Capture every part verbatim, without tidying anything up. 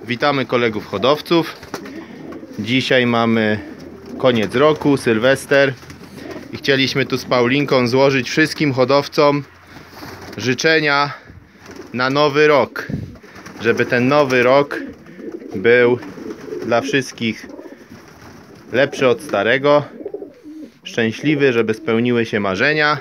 Witamy kolegów hodowców. Dzisiaj mamy koniec roku, Sylwester i chcieliśmy tu z Paulinką złożyć wszystkim hodowcom życzenia na nowy rok, żeby ten nowy rok był dla wszystkich lepszy od starego, szczęśliwy, żeby spełniły się marzenia.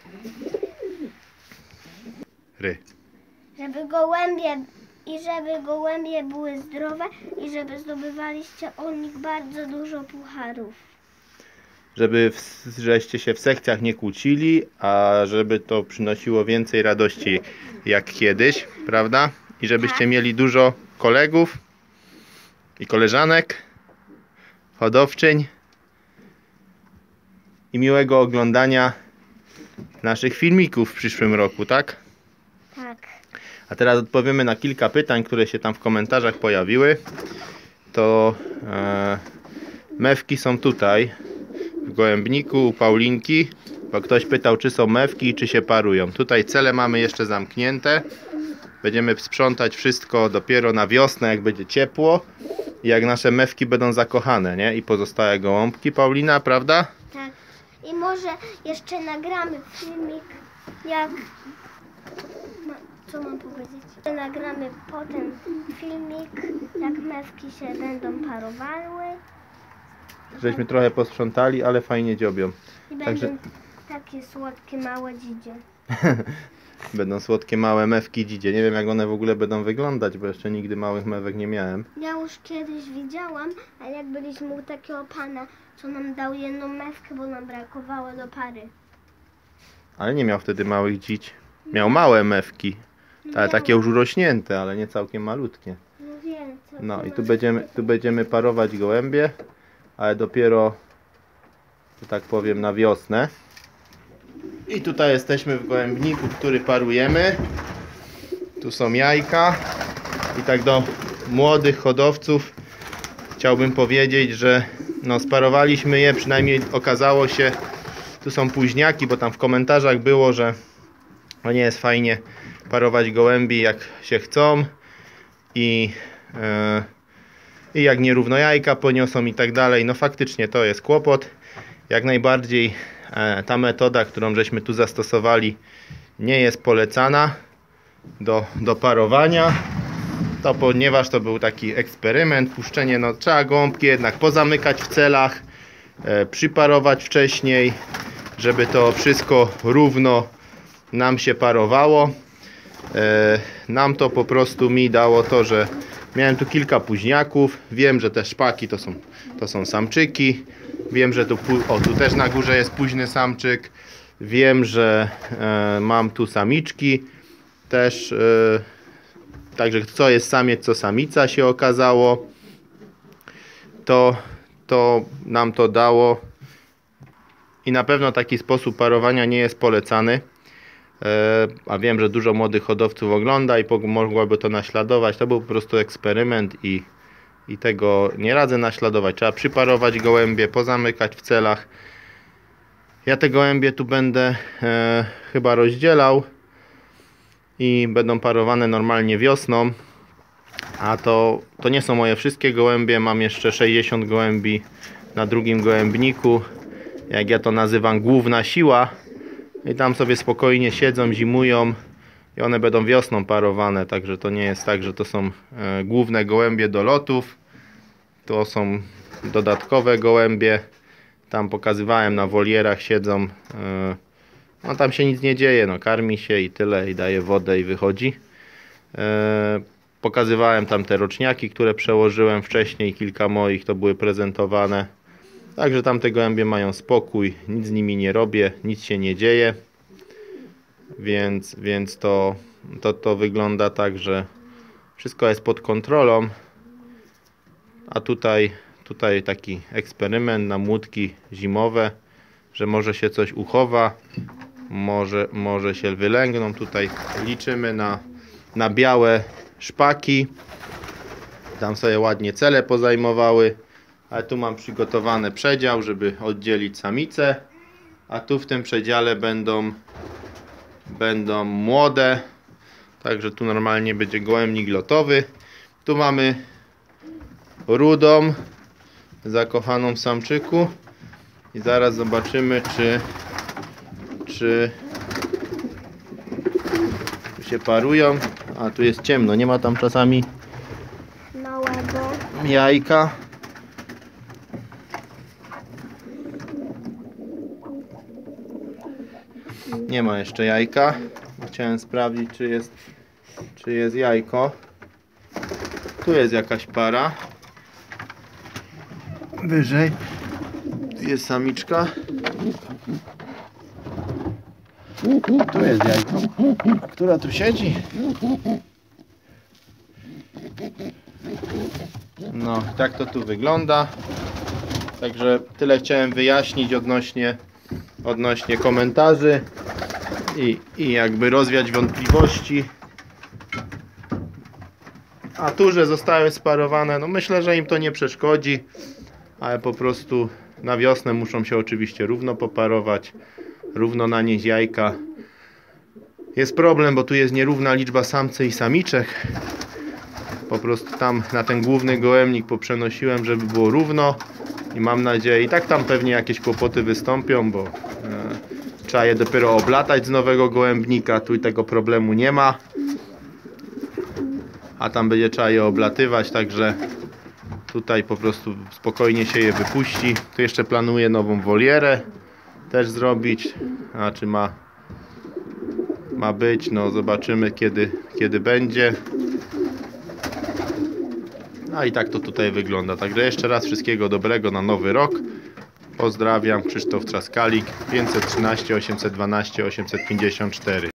Ry. Żeby gołębie i żeby gołębie były zdrowe i żeby zdobywaliście od nich bardzo dużo pucharów. Żeby w, żeście się w sekcjach nie kłócili, a żeby to przynosiło więcej radości jak kiedyś, prawda? I żebyście Tak. mieli dużo kolegów i koleżanek, hodowczyń i miłego oglądania naszych filmików w przyszłym roku, tak? Tak. A teraz odpowiemy na kilka pytań, które się tam w komentarzach pojawiły. To e, mewki są tutaj w gołębniku u Paulinki, bo ktoś pytał, czy są mewki i czy się parują. Tutaj cele mamy jeszcze zamknięte. Będziemy sprzątać wszystko dopiero na wiosnę, jak będzie ciepło i jak nasze mewki będą zakochane, nie? I pozostałe gołąbki, Paulina, prawda? Tak. I może jeszcze nagramy filmik, jak... Co mam powiedzieć? Nagramy potem filmik, jak mewki się będą parowały. Żeśmy trochę posprzątali, ale fajnie dziobią. I Także... będą takie słodkie małe dzidzie. Będą słodkie małe mewki dzidzie. Nie wiem, jak one w ogóle będą wyglądać, bo jeszcze nigdy małych mewek nie miałem. Ja już kiedyś widziałam, ale jak byliśmy u takiego pana, co nam dał jedną mewkę, bo nam brakowało do pary. Ale nie miał wtedy małych dzić. Miał małe mewki, ale takie już urośnięte, ale nie całkiem malutkie. No wiem, co No i tu będziemy, tu będziemy parować gołębie, ale dopiero, że tak powiem, na wiosnę. I tutaj jesteśmy w gołębniku, który parujemy. Tu są jajka. I tak do młodych hodowców chciałbym powiedzieć, że no sparowaliśmy je, przynajmniej okazało się, tu są późniaki, bo tam w komentarzach było, że no nie jest fajnie parować gołębi jak się chcą i, yy, i jak nierówno jajka poniosą i tak dalej. No faktycznie to jest kłopot. Jak najbardziej e, ta metoda, którą żeśmy tu zastosowali, nie jest polecana do, do parowania. To ponieważ to był taki eksperyment, puszczenie, no trzeba gołąbki jednak pozamykać w celach, e, przyparować wcześniej, żeby to wszystko równo nam się parowało. E, nam to po prostu mi dało to, że miałem tu kilka późniaków. Wiem, że te szpaki to są, to są samczyki. Wiem, że tu, o, tu też na górze jest późny samczyk. Wiem, że e, mam tu samiczki. Też, e, także co jest samiec, co samica się okazało. To, to nam to dało. I na pewno taki sposób parowania nie jest polecany. E, a wiem, że dużo młodych hodowców ogląda i mogłoby to naśladować. To był po prostu eksperyment i I tego nie radzę naśladować. Trzeba przyparować gołębie, pozamykać w celach. Ja te gołębie tu będę e, chyba rozdzielał i będą parowane normalnie wiosną. A to, to nie są moje wszystkie gołębie. Mam jeszcze sześćdziesiąt gołębi na drugim gołębniku. Jak ja to nazywam, główna siła. I tam sobie spokojnie siedzą, zimują. I one będą wiosną parowane, także to nie jest tak, że to są e, główne gołębie do lotów. To są dodatkowe gołębie. Tam pokazywałem, na wolierach siedzą. E, no tam się nic nie dzieje, no karmi się i tyle, i daje wodę i wychodzi. E, pokazywałem tam te roczniaki, które przełożyłem wcześniej, kilka moich to były prezentowane. Także tam te gołębie mają spokój, nic z nimi nie robię, nic się nie dzieje. Więc, więc to, to, to wygląda tak, że wszystko jest pod kontrolą. A tutaj, tutaj taki eksperyment na młódki zimowe, że może się coś uchowa, może, może się wylęgną. Tutaj liczymy na, na białe szpaki. Tam sobie ładnie cele pozajmowały. Ale tu mam przygotowany przedział, żeby oddzielić samice. A tu w tym przedziale będą będą młode, także tu normalnie będzie gołębnik lotowy. Tu mamy rudą, zakochaną w samczyku. I zaraz zobaczymy, czy, czy tu się parują. A tu jest ciemno, nie ma tam czasami Małego. jajka. Nie ma jeszcze jajka. Chciałem sprawdzić, czy jest, czy jest jajko. Tu jest jakaś para. Wyżej jest samiczka. Tu jest jajko. A która tu siedzi? No, tak to tu wygląda. Także tyle chciałem wyjaśnić odnośnie, odnośnie komentarzy i, i jakby rozwiać wątpliwości. A tu, że zostały sparowane, no myślę, że im to nie przeszkodzi, ale po prostu na wiosnę muszą się oczywiście równo poparować, równo nanieść jajka. Jest problem, bo tu jest nierówna liczba samcy i samiczek. Po prostu tam na ten główny gołębnik poprzenosiłem, żeby było równo i mam nadzieję, i tak tam pewnie jakieś kłopoty wystąpią, bo e, trzeba je dopiero oblatać z nowego gołębnika, tu tego problemu nie ma. A tam będzie trzeba je oblatywać, także tutaj po prostu spokojnie się je wypuści. Tu jeszcze planuję nową wolierę też zrobić, a czy ma ma być, no zobaczymy kiedy, kiedy będzie. No i tak to tutaj wygląda. Także jeszcze raz wszystkiego dobrego na nowy rok. Pozdrawiam, Krzysztof Trzaskalik, pięćset trzynaście osiemset dwanaście osiemset pięćdziesiąt cztery.